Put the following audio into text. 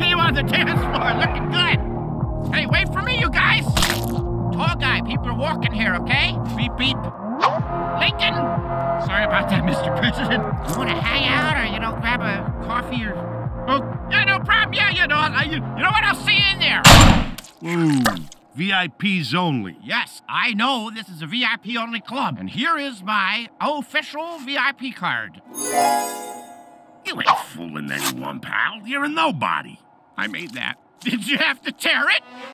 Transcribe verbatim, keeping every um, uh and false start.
see you on the dance floor, looking good. Hey, wait for me, you guys. Tall guy, people are walking here, okay? Beep, beep. Lincoln! Sorry about that, Mister President. You want to hang out or, you know, grab a coffee or... Oh, yeah, no problem. Yeah, you know, I, you, you know what? I'll see you in there. Ooh, V I Ps only. Yes, I know this is a V I P only club. And here is my official V I P card. You ain't fooling anyone, pal. You're a nobody. I made that. Did you have to tear it?